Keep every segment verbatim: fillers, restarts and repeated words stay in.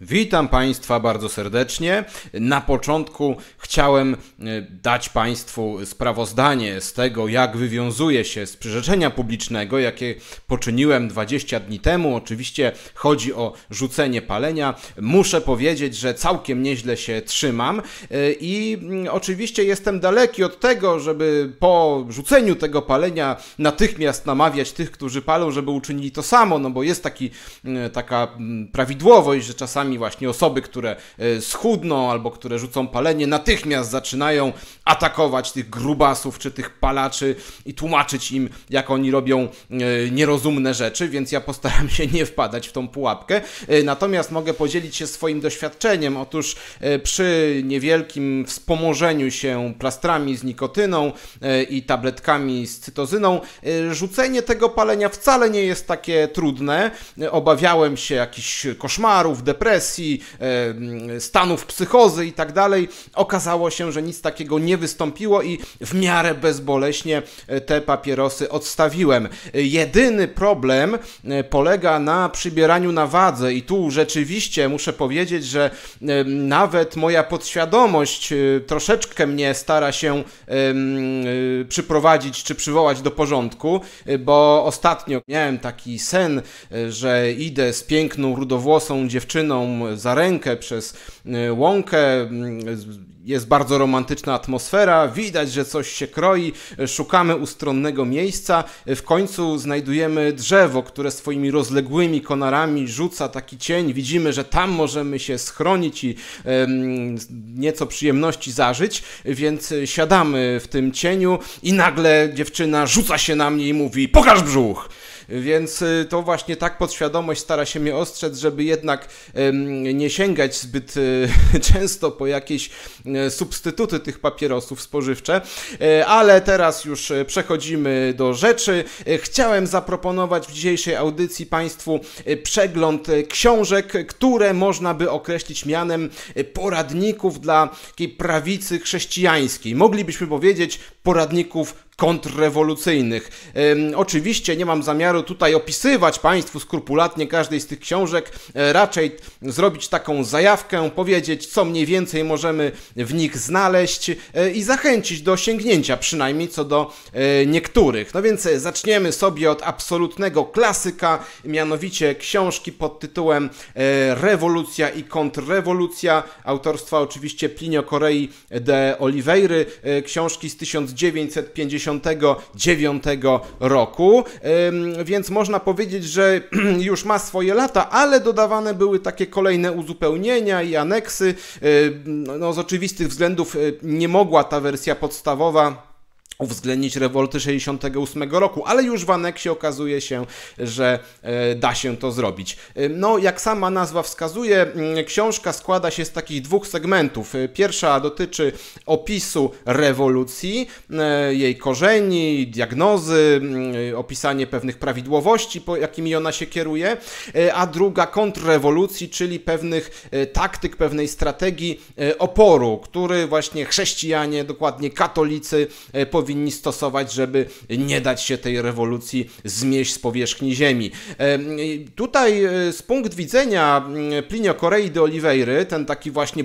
Witam Państwa bardzo serdecznie. Na początku chciałem dać Państwu sprawozdanie z tego, jak wywiązuję się z przyrzeczenia publicznego, jakie poczyniłem dwadzieścia dni temu. Oczywiście chodzi o rzucenie palenia. Muszę powiedzieć, że całkiem nieźle się trzymam i oczywiście jestem daleki od tego, żeby po rzuceniu tego palenia natychmiast namawiać tych, którzy palą, żeby uczynili to samo, no bo jest taki, taka prawidłowość, że czasami właśnie osoby, które schudną albo które rzucą palenie, natychmiast zaczynają atakować tych grubasów czy tych palaczy i tłumaczyć im, jak oni robią nierozumne rzeczy, więc ja postaram się nie wpadać w tą pułapkę. Natomiast mogę podzielić się swoim doświadczeniem. Otóż przy niewielkim wspomożeniu się plastrami z nikotyną i tabletkami z cytozyną, rzucenie tego palenia wcale nie jest takie trudne. Obawiałem się jakichś koszmarów, depresji, stanów psychozy i tak dalej. Okazało się, że nic takiego nie wystąpiło i w miarę bezboleśnie te papierosy odstawiłem. Jedyny problem polega na przybieraniu na wadze i tu rzeczywiście muszę powiedzieć, że nawet moja podświadomość troszeczkę mnie stara się przyprowadzić czy przywołać do porządku, bo ostatnio miałem taki sen, że idę z piękną, rudowłosą dziewczyną za rękę przez łąkę, jest bardzo romantyczna atmosfera, widać, że coś się kroi, szukamy ustronnego miejsca, w końcu znajdujemy drzewo, które swoimi rozległymi konarami rzuca taki cień, widzimy, że tam możemy się schronić i e, nieco przyjemności zażyć, więc siadamy w tym cieniu i nagle dziewczyna rzuca się na mnie i mówi: pokaż brzuch! Więc to właśnie tak podświadomość stara się mnie ostrzec, żeby jednak nie sięgać zbyt często po jakieś substytuty tych papierosów spożywcze. Ale teraz już przechodzimy do rzeczy. Chciałem zaproponować w dzisiejszej audycji Państwu przegląd książek, które można by określić mianem poradników dla takiej prawicy chrześcijańskiej. Moglibyśmy powiedzieć poradników kontrrewolucyjnych. Ym, oczywiście nie mam zamiaru tutaj opisywać Państwu skrupulatnie każdej z tych książek, e, raczej zrobić taką zajawkę, powiedzieć, co mniej więcej możemy w nich znaleźć e, i zachęcić do sięgnięcia, przynajmniej co do e, niektórych. No więc zaczniemy sobie od absolutnego klasyka, mianowicie książki pod tytułem e, Rewolucja i kontrrewolucja, autorstwa oczywiście Plinio Correi de Oliveira, e, książki z tysiąc dziewięćset pięćdziesiątego dziewiątego roku, więc można powiedzieć, że już ma swoje lata, ale dodawane były takie kolejne uzupełnienia i aneksy. No, z oczywistych względów nie mogła ta wersja podstawowa uwzględnić rewolty sześćdziesiątego ósmego roku, ale już w aneksie okazuje się, że e, da się to zrobić. E, no, jak sama nazwa wskazuje, m, książka składa się z takich dwóch segmentów. E, pierwsza dotyczy opisu rewolucji, e, jej korzeni, diagnozy, e, opisanie pewnych prawidłowości, po jakimi ona się kieruje, e, a druga kontrrewolucji, czyli pewnych e, taktyk, pewnej strategii e, oporu, który właśnie chrześcijanie, dokładnie katolicy, e, powinni powinni stosować, żeby nie dać się tej rewolucji zmieść z powierzchni ziemi. Tutaj z punktu widzenia Plinio Correi de Oliveira, ten taki właśnie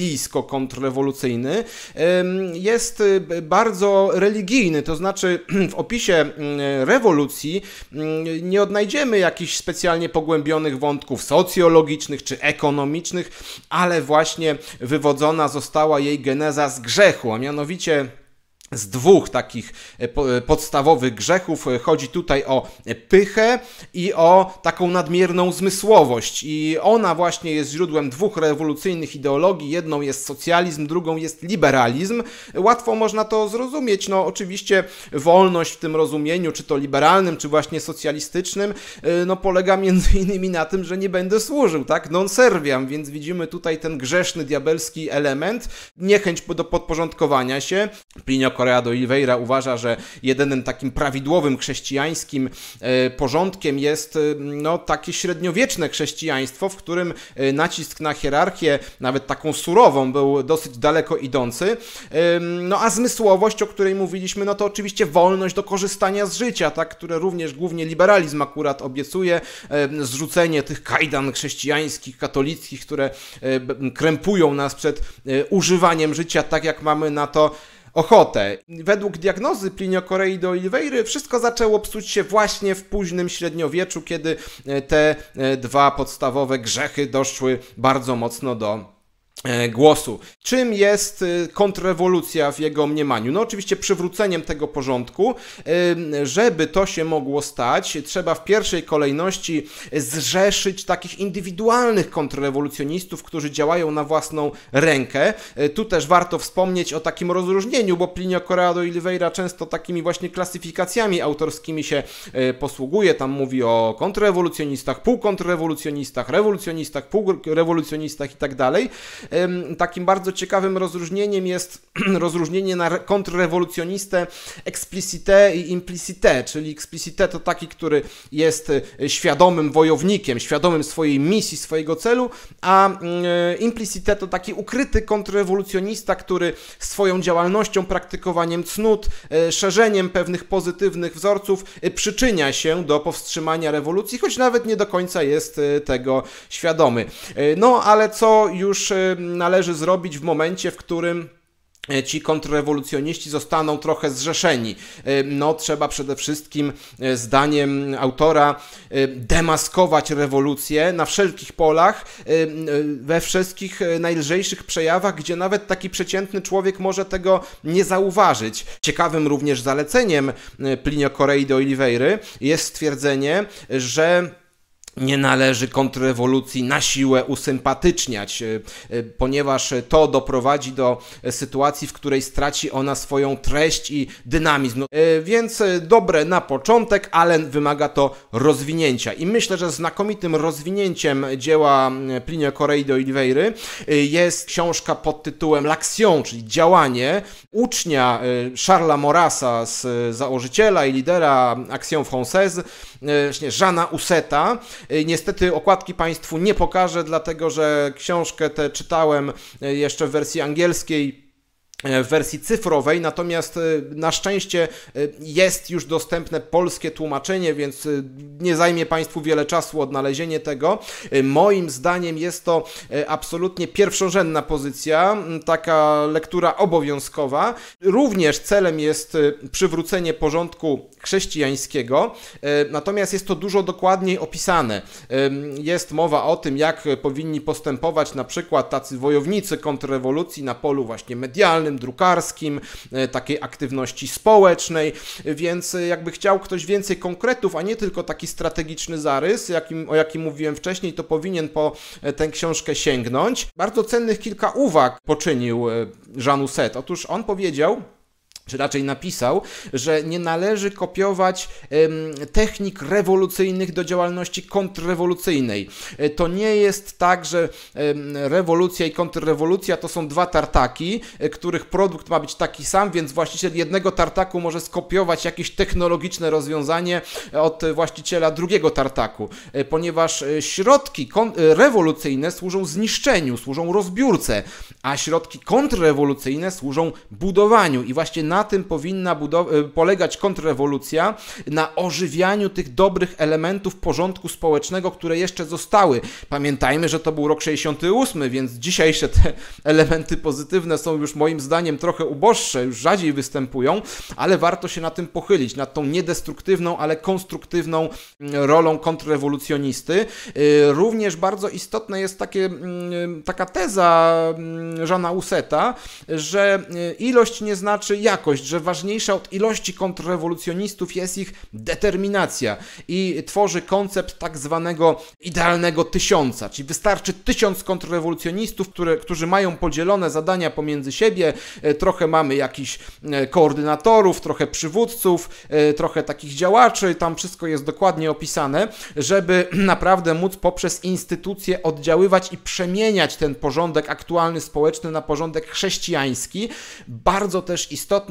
brazylijsko-kontrrewolucyjny, jest bardzo religijny, to znaczy w opisie rewolucji nie odnajdziemy jakichś specjalnie pogłębionych wątków socjologicznych czy ekonomicznych, ale właśnie wywodzona została jej geneza z grzechu, a mianowicie z dwóch takich podstawowych grzechów. Chodzi tutaj o pychę i o taką nadmierną zmysłowość. I ona właśnie jest źródłem dwóch rewolucyjnych ideologii. Jedną jest socjalizm, drugą jest liberalizm. Łatwo można to zrozumieć. No oczywiście wolność w tym rozumieniu, czy to liberalnym, czy właśnie socjalistycznym, no polega między innymi na tym, że nie będę służył, tak? Non serviam, więc widzimy tutaj ten grzeszny, diabelski element. Niechęć do podporządkowania się. Plinio Correa de Oliveira uważa, że jedynym takim prawidłowym chrześcijańskim porządkiem jest no, takie średniowieczne chrześcijaństwo, w którym nacisk na hierarchię, nawet taką surową, był dosyć daleko idący. No a zmysłowość, o której mówiliśmy, no to oczywiście wolność do korzystania z życia, tak, które również głównie liberalizm akurat obiecuje, zrzucenie tych kajdan chrześcijańskich, katolickich, które krępują nas przed używaniem życia tak, jak mamy na to ochotę. Według diagnozy Plinio Correi de Oliveiry wszystko zaczęło psuć się właśnie w późnym średniowieczu, kiedy te dwa podstawowe grzechy doszły bardzo mocno do głosu. Czym jest kontrrewolucja w jego mniemaniu? No oczywiście przywróceniem tego porządku. Żeby to się mogło stać, trzeba w pierwszej kolejności zrzeszyć takich indywidualnych kontrrewolucjonistów, którzy działają na własną rękę. Tu też warto wspomnieć o takim rozróżnieniu, bo Plinio Correa de Oliveira często takimi właśnie klasyfikacjami autorskimi się posługuje. Tam mówi o kontrrewolucjonistach, półkontrrewolucjonistach, rewolucjonistach, półrewolucjonistach i tak dalej. Takim bardzo ciekawym rozróżnieniem jest rozróżnienie na kontrrewolucjonistę explicite i implicite, czyli explicite to taki, który jest świadomym wojownikiem, świadomym swojej misji, swojego celu, a implicite to taki ukryty kontrrewolucjonista, który swoją działalnością, praktykowaniem cnót, szerzeniem pewnych pozytywnych wzorców przyczynia się do powstrzymania rewolucji, choć nawet nie do końca jest tego świadomy. No ale co już należy zrobić w momencie, w którym ci kontrrewolucjoniści zostaną trochę zrzeszeni? No, trzeba przede wszystkim, zdaniem autora, demaskować rewolucję na wszelkich polach, we wszystkich najlżejszych przejawach, gdzie nawet taki przeciętny człowiek może tego nie zauważyć. Ciekawym również zaleceniem Plinio Correi de Oliveiry jest stwierdzenie, że nie należy kontrrewolucji na siłę usympatyczniać, ponieważ to doprowadzi do sytuacji, w której straci ona swoją treść i dynamizm. Więc dobre na początek, ale wymaga to rozwinięcia. I myślę, że znakomitym rozwinięciem dzieła Plinio Correi de Oliveiry jest książka pod tytułem L'Action, czyli działanie, ucznia Charlesa Maurrasa, z założyciela i lidera Action Française, Jeana Housseta. Niestety okładki Państwu nie pokażę, dlatego że książkę tę czytałem jeszcze w wersji angielskiej, w wersji cyfrowej, natomiast na szczęście jest już dostępne polskie tłumaczenie, więc nie zajmie Państwu wiele czasu odnalezienie tego. Moim zdaniem jest to absolutnie pierwszorzędna pozycja, taka lektura obowiązkowa. Również celem jest przywrócenie porządku chrześcijańskiego, natomiast jest to dużo dokładniej opisane. Jest mowa o tym, jak powinni postępować na przykład tacy wojownicy kontrrewolucji na polu właśnie medialnym, drukarskim, takiej aktywności społecznej, więc jakby chciał ktoś więcej konkretów, a nie tylko taki strategiczny zarys, jakim, o jakim mówiłem wcześniej, to powinien po tę książkę sięgnąć. Bardzo cennych kilka uwag poczynił Jean Housset. Otóż on powiedział, czy raczej napisał, że nie należy kopiować um, technik rewolucyjnych do działalności kontrrewolucyjnej. To nie jest tak, że um, rewolucja i kontrrewolucja to są dwa tartaki, których produkt ma być taki sam, więc właściciel jednego tartaku może skopiować jakieś technologiczne rozwiązanie od właściciela drugiego tartaku, ponieważ środki rewolucyjne służą zniszczeniu, służą rozbiórce, a środki kontrrewolucyjne służą budowaniu i właśnie na tym powinna polegać kontrrewolucja, na ożywianiu tych dobrych elementów porządku społecznego, które jeszcze zostały. Pamiętajmy, że to był rok sześćdziesiąty ósmy, więc dzisiejsze te elementy pozytywne są już moim zdaniem trochę uboższe, już rzadziej występują, ale warto się na tym pochylić, nad tą niedestruktywną, ale konstruktywną rolą kontrrewolucjonisty. Również bardzo istotna jest takie, taka teza Jeana Housseta, że ilość nie znaczy jakość, że ważniejsza od ilości kontrrewolucjonistów jest ich determinacja i tworzy koncept tak zwanego idealnego tysiąca, czyli wystarczy tysiąc kontrrewolucjonistów, które, którzy mają podzielone zadania pomiędzy siebie, trochę mamy jakichś koordynatorów, trochę przywódców, trochę takich działaczy, tam wszystko jest dokładnie opisane, żeby naprawdę móc poprzez instytucje oddziaływać i przemieniać ten porządek aktualny społeczny na porządek chrześcijański. Bardzo też istotną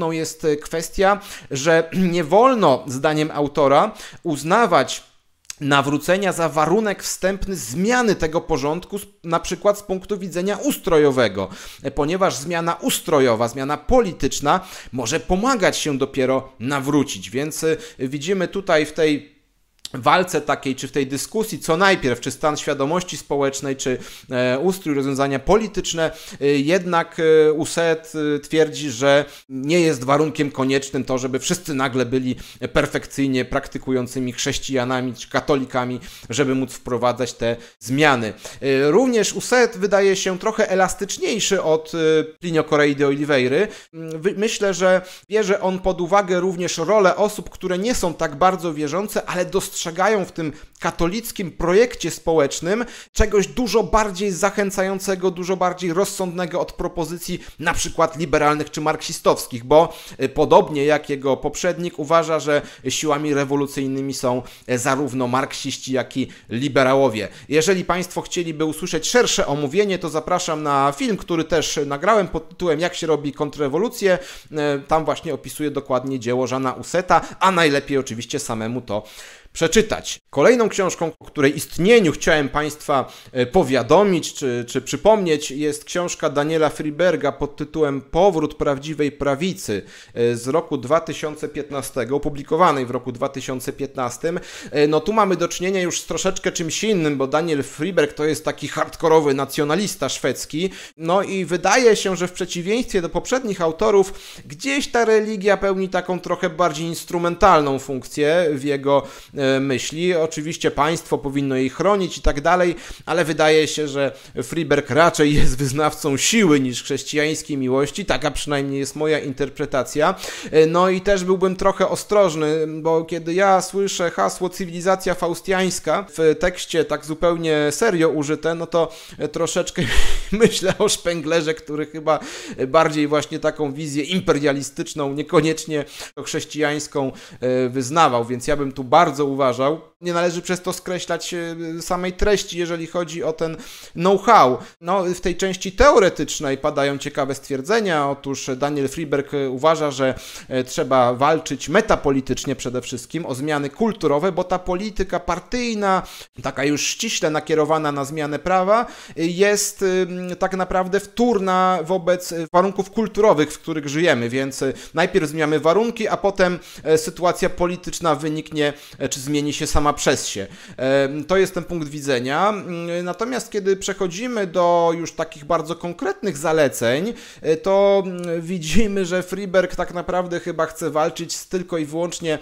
istotną jest kwestia, że nie wolno, zdaniem autora, uznawać nawrócenia za warunek wstępny zmiany tego porządku, na przykład z punktu widzenia ustrojowego, ponieważ zmiana ustrojowa, zmiana polityczna może pomagać się dopiero nawrócić, więc widzimy tutaj w tej walce takiej, czy w tej dyskusji, co najpierw, czy stan świadomości społecznej, czy e, ustrój, rozwiązania polityczne, e, jednak e, Uset e, twierdzi, że nie jest warunkiem koniecznym to, żeby wszyscy nagle byli perfekcyjnie praktykującymi chrześcijanami, czy katolikami, żeby móc wprowadzać te zmiany. E, również Uset wydaje się trochę elastyczniejszy od e, Plinio Correi de Oliveira. Myślę, że bierze on pod uwagę również rolę osób, które nie są tak bardzo wierzące, ale dostrzegają w tym katolickim projekcie społecznym czegoś dużo bardziej zachęcającego, dużo bardziej rozsądnego od propozycji na przykład liberalnych czy marksistowskich, bo podobnie jak jego poprzednik uważa, że siłami rewolucyjnymi są zarówno marksiści, jak i liberałowie. Jeżeli Państwo chcieliby usłyszeć szersze omówienie, to zapraszam na film, który też nagrałem pod tytułem Jak się robi kontrrewolucję. Tam właśnie opisuję dokładnie dzieło Jeana Useta, a najlepiej oczywiście samemu to przeczytać. Kolejną książką, o której istnieniu chciałem Państwa powiadomić czy, czy przypomnieć, jest książka Daniela Friedberga pod tytułem Powrót prawdziwej prawicy z roku dwa tysiące piętnastego, opublikowanej w roku dwa tysiące piętnastym. No tu mamy do czynienia już z troszeczkę czymś innym, bo Daniel Friedberg to jest taki hardkorowy nacjonalista szwedzki. No i wydaje się, że w przeciwieństwie do poprzednich autorów, gdzieś ta religia pełni taką trochę bardziej instrumentalną funkcję w jego myśli. Oczywiście państwo powinno jej chronić i tak dalej, ale wydaje się, że Friedberg raczej jest wyznawcą siły niż chrześcijańskiej miłości. Taka przynajmniej jest moja interpretacja. No i też byłbym trochę ostrożny, bo kiedy ja słyszę hasło cywilizacja faustiańska w tekście tak zupełnie serio użyte, no to troszeczkę myślę o Spenglerze, który chyba bardziej właśnie taką wizję imperialistyczną, niekoniecznie chrześcijańską wyznawał, więc ja bym tu bardzo uważał. Nie należy przez to skreślać samej treści, jeżeli chodzi o ten know-how. No, w tej części teoretycznej padają ciekawe stwierdzenia. Otóż Daniel Friedberg uważa, że trzeba walczyć metapolitycznie przede wszystkim o zmiany kulturowe, bo ta polityka partyjna, taka już ściśle nakierowana na zmianę prawa, jest tak naprawdę wtórna wobec warunków kulturowych, w których żyjemy, więc najpierw zmieniamy warunki, a potem sytuacja polityczna wyniknie, czy zmieni się sama przez się. To jest ten punkt widzenia. Natomiast kiedy przechodzimy do już takich bardzo konkretnych zaleceń, to widzimy, że Friedberg tak naprawdę chyba chce walczyć z, tylko i wyłącznie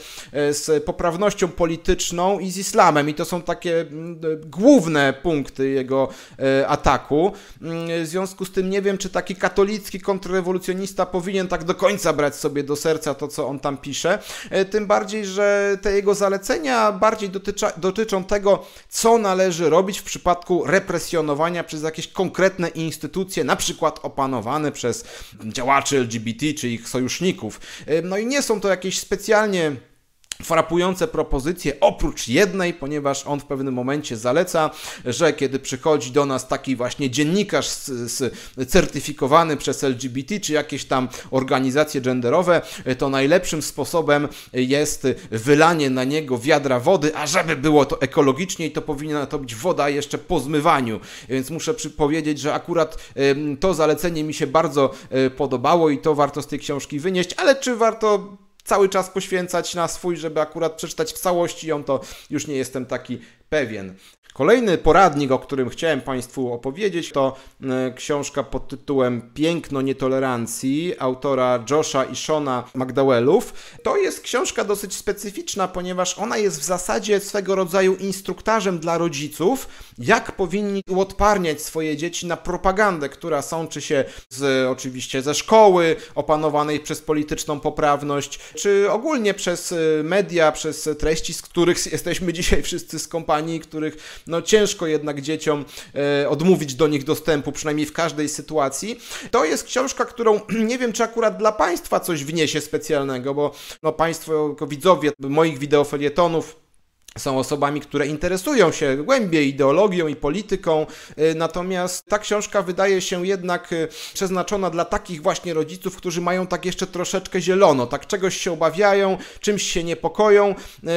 z poprawnością polityczną i z islamem. I to są takie główne punkty jego ataku. W związku z tym nie wiem, czy taki katolicki kontrrewolucjonista powinien tak do końca brać sobie do serca to, co on tam pisze. Tym bardziej, że te jego zalecenia bardziej dotycza, dotyczą tego, co należy robić w przypadku represjonowania przez jakieś konkretne instytucje, na przykład opanowane przez działaczy L G B T czy ich sojuszników. No i nie są to jakieś specjalnie frapujące propozycje, oprócz jednej, ponieważ on w pewnym momencie zaleca, że kiedy przychodzi do nas taki właśnie dziennikarz z, z, certyfikowany przez L G B T, czy jakieś tam organizacje genderowe, to najlepszym sposobem jest wylanie na niego wiadra wody, a żeby było to ekologiczniej, to powinna to być woda jeszcze po zmywaniu. Więc muszę powiedzieć, że akurat to zalecenie mi się bardzo podobało i to warto z tej książki wynieść, ale czy warto cały czas poświęcać na swój, żeby akurat przeczytać w całości ją, to już nie jestem taki pewien. Kolejny poradnik, o którym chciałem Państwu opowiedzieć, to książka pod tytułem Piękno nietolerancji autora Josha i Shona McDowellów. To jest książka dosyć specyficzna, ponieważ ona jest w zasadzie swego rodzaju instruktarzem dla rodziców, jak powinni uodparniać swoje dzieci na propagandę, która sączy się z, oczywiście ze szkoły opanowanej przez polityczną poprawność, czy ogólnie przez media, przez treści, z których jesteśmy dzisiaj wszyscy skąpani, których no ciężko jednak dzieciom e, odmówić do nich dostępu, przynajmniej w każdej sytuacji. To jest książka, którą nie wiem, czy akurat dla Państwa coś wniesie specjalnego, bo no Państwo jako widzowie moich wideofelietonów są osobami, które interesują się głębiej ideologią i polityką, natomiast ta książka wydaje się jednak przeznaczona dla takich właśnie rodziców, którzy mają tak jeszcze troszeczkę zielono, tak czegoś się obawiają, czymś się niepokoją,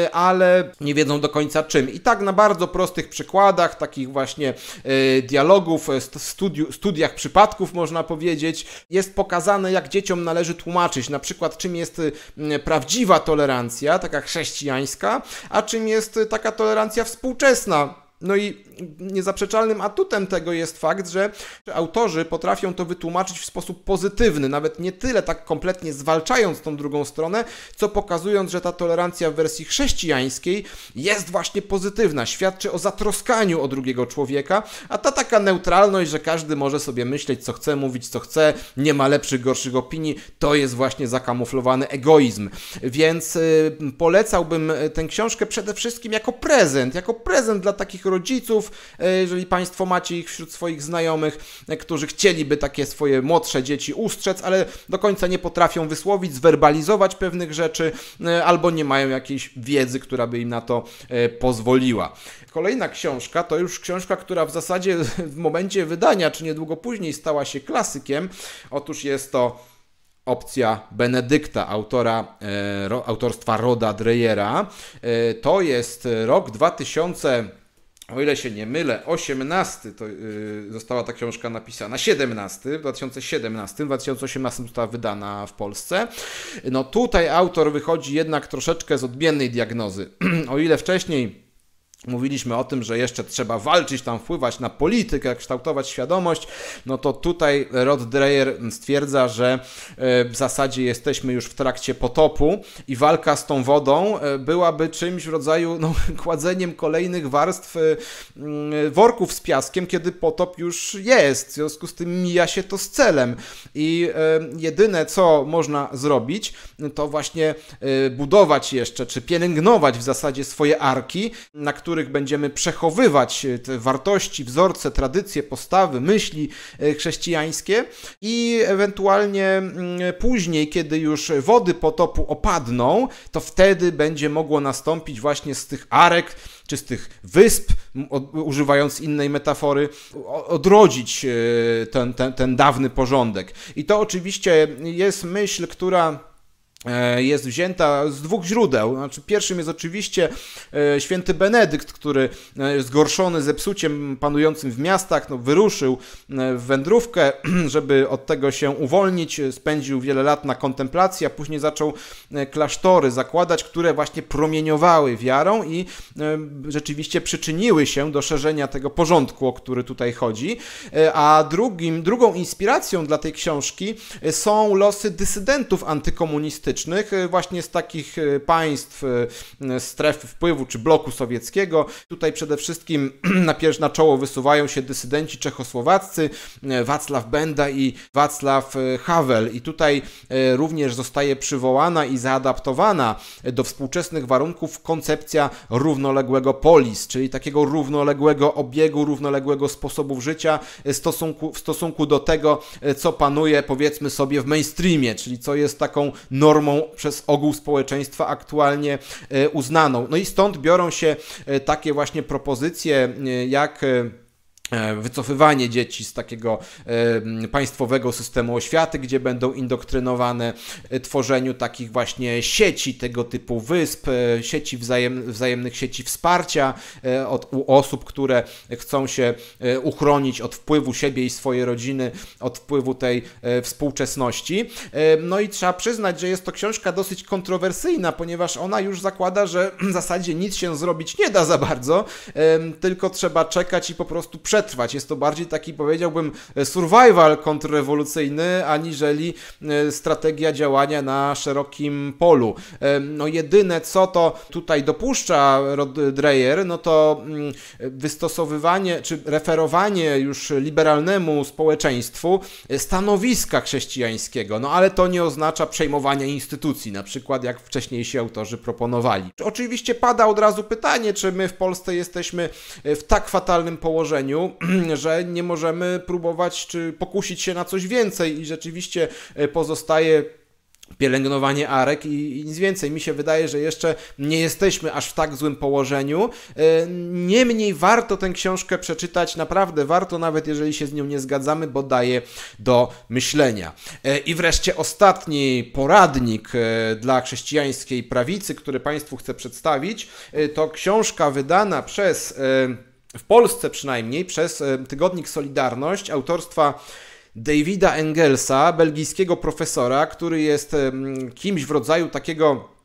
ale nie wiedzą do końca czym. I tak na bardzo prostych przykładach, takich właśnie dialogów, studi studiach przypadków można powiedzieć, jest pokazane, jak dzieciom należy tłumaczyć na przykład czym jest prawdziwa tolerancja, taka chrześcijańska, a czym jest taka tolerancja współczesna. No i niezaprzeczalnym atutem tego jest fakt, że autorzy potrafią to wytłumaczyć w sposób pozytywny, nawet nie tyle tak kompletnie zwalczając tą drugą stronę, co pokazując, że ta tolerancja w wersji chrześcijańskiej jest właśnie pozytywna, świadczy o zatroskaniu o drugiego człowieka, a ta taka neutralność, że każdy może sobie myśleć, co chce, mówić, co chce, nie ma lepszych, gorszych opinii, to jest właśnie zakamuflowany egoizm. Więc yy, polecałbym tę książkę przede wszystkim jako prezent, jako prezent dla takich rodziców, jeżeli Państwo macie ich wśród swoich znajomych, którzy chcieliby takie swoje młodsze dzieci ustrzec, ale do końca nie potrafią wysłowić, zwerbalizować pewnych rzeczy, albo nie mają jakiejś wiedzy, która by im na to pozwoliła. Kolejna książka to już książka, która w zasadzie w momencie wydania, czy niedługo później stała się klasykiem. Otóż jest to Opcja Benedykta, autora, e, ro, autorstwa Roda Dreyera. E, to jest rok dwa tysiące, o ile się nie mylę, osiemnasty to yy, została ta książka napisana, siedemnasty, w dwa tysiące siedemnastym, w dwa tysiące osiemnastym została wydana w Polsce. No tutaj autor wychodzi jednak troszeczkę z odmiennej diagnozy. O ile wcześniej mówiliśmy o tym, że jeszcze trzeba walczyć, tam wpływać na politykę, kształtować świadomość, no to tutaj Rod Dreyer stwierdza, że w zasadzie jesteśmy już w trakcie potopu i walka z tą wodą byłaby czymś w rodzaju no, kładzeniem kolejnych warstw worków z piaskiem, kiedy potop już jest. W związku z tym mija się to z celem. I jedyne, co można zrobić, to właśnie budować jeszcze, czy pielęgnować w zasadzie swoje arki, na które których będziemy przechowywać te wartości, wzorce, tradycje, postawy, myśli chrześcijańskie i ewentualnie później, kiedy już wody potopu opadną, to wtedy będzie mogło nastąpić właśnie z tych arek, czy z tych wysp, używając innej metafory, odrodzić ten, ten, ten dawny porządek. I to oczywiście jest myśl, która jest wzięta z dwóch źródeł. Znaczy, pierwszym jest oczywiście święty Benedykt, który zgorszony zepsuciem panującym w miastach, no, wyruszył w wędrówkę, żeby od tego się uwolnić. Spędził wiele lat na kontemplacji, a później zaczął klasztory zakładać, które właśnie promieniowały wiarą i rzeczywiście przyczyniły się do szerzenia tego porządku, o który tutaj chodzi. A drugim, drugą inspiracją dla tej książki są losy dysydentów antykomunistycznych, właśnie z takich państw, stref wpływu czy bloku sowieckiego. Tutaj przede wszystkim na, pier- na czoło wysuwają się dysydenci czechosłowaccy, Wacław Benda i Wacław Havel. I tutaj również zostaje przywołana i zaadaptowana do współczesnych warunków koncepcja równoległego polis, czyli takiego równoległego obiegu, równoległego sposobu życia w stosunku, w stosunku do tego, co panuje, powiedzmy sobie, w mainstreamie, czyli co jest taką normą przez ogół społeczeństwa aktualnie uznaną. No i stąd biorą się takie właśnie propozycje jak wycofywanie dzieci z takiego e, państwowego systemu oświaty, gdzie będą indoktrynowane, e, tworzeniu takich właśnie sieci tego typu wysp, e, sieci wzajem, wzajemnych sieci wsparcia e, od u osób, które chcą się e, uchronić od wpływu siebie i swojej rodziny, od wpływu tej e, współczesności. E, no i trzeba przyznać, że jest to książka dosyć kontrowersyjna, ponieważ ona już zakłada, że w zasadzie nic się zrobić nie da za bardzo, e, tylko trzeba czekać i po prostu przetrwać. Jest to bardziej taki, powiedziałbym, survival kontrrewolucyjny, aniżeli strategia działania na szerokim polu. No jedyne, co to tutaj dopuszcza Rod Dreyer, no to wystosowywanie, czy referowanie już liberalnemu społeczeństwu stanowiska chrześcijańskiego, no ale to nie oznacza przejmowania instytucji, na przykład jak wcześniejsi autorzy proponowali. Oczywiście pada od razu pytanie, czy my w Polsce jesteśmy w tak fatalnym położeniu, że nie możemy próbować czy pokusić się na coś więcej i rzeczywiście pozostaje pielęgnowanie arek i, i nic więcej. Mi się wydaje, że jeszcze nie jesteśmy aż w tak złym położeniu. Niemniej warto tę książkę przeczytać, naprawdę warto, nawet jeżeli się z nią nie zgadzamy, bo daje do myślenia. I wreszcie ostatni poradnik dla chrześcijańskiej prawicy, który Państwu chcę przedstawić, to książka wydana przez, w Polsce przynajmniej, przez tygodnik Solidarność, autorstwa Davida Engelsa, belgijskiego profesora, który jest kimś w rodzaju takiego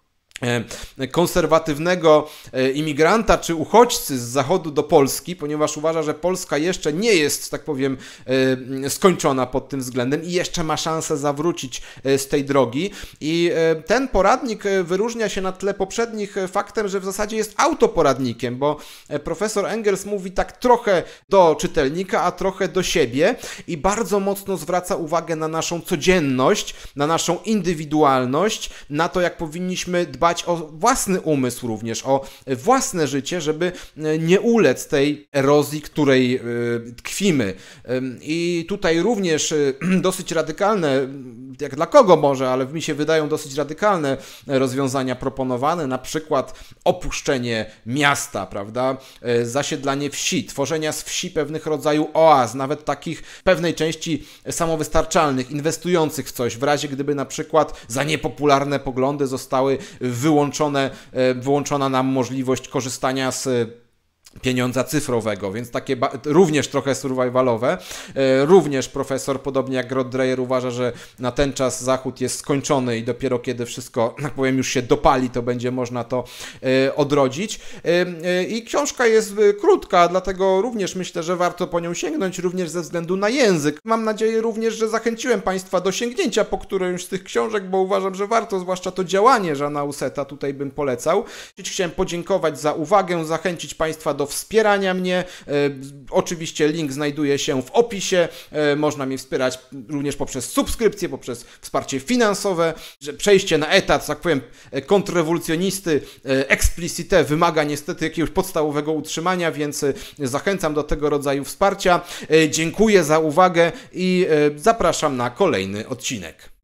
konserwatywnego imigranta czy uchodźcy z zachodu do Polski, ponieważ uważa, że Polska jeszcze nie jest, tak powiem, skończona pod tym względem i jeszcze ma szansę zawrócić z tej drogi. I ten poradnik wyróżnia się na tle poprzednich faktem, że w zasadzie jest autoporadnikiem, bo profesor Engels mówi tak trochę do czytelnika, a trochę do siebie i bardzo mocno zwraca uwagę na naszą codzienność, na naszą indywidualność, na to, jak powinniśmy dbać o własny umysł również, o własne życie, żeby nie ulec tej erozji, której tkwimy. I tutaj również dosyć radykalne, jak dla kogo może, ale mi się wydają dosyć radykalne rozwiązania proponowane, na przykład opuszczenie miasta, prawda, zasiedlanie wsi, tworzenia z wsi pewnych rodzajów oaz, nawet takich w pewnej części samowystarczalnych, inwestujących w coś, w razie gdyby na przykład za niepopularne poglądy zostały wyłączone, wyłączona nam możliwość korzystania z pieniądza cyfrowego, więc takie również trochę survivalowe. Również profesor, podobnie jak Rod Dreher, uważa, że na ten czas Zachód jest skończony i dopiero kiedy wszystko, tak powiem, już się dopali, to będzie można to odrodzić. I książka jest krótka, dlatego również myślę, że warto po nią sięgnąć, również ze względu na język. Mam nadzieję również, że zachęciłem Państwa do sięgnięcia po którąś z tych książek, bo uważam, że warto, zwłaszcza to działanie Jeana Huseta tutaj bym polecał. Chciałem podziękować za uwagę, zachęcić Państwa do wspierania mnie. E, oczywiście link znajduje się w opisie. E, można mnie wspierać również poprzez subskrypcję, poprzez wsparcie finansowe. Że przejście na etat, tak powiem, kontrrewolucjonisty e, explicite wymaga niestety jakiegoś podstawowego utrzymania, więc e, zachęcam do tego rodzaju wsparcia. E, dziękuję za uwagę i e, zapraszam na kolejny odcinek.